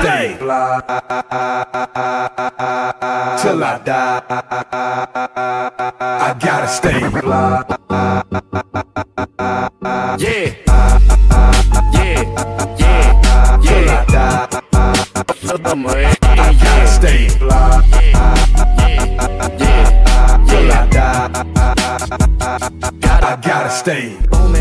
stay fly till I die. I gotta stay fly. Yeah, yeah, yeah, Till I die. I gotta stay fly. yeah, Till I die. I gotta stay.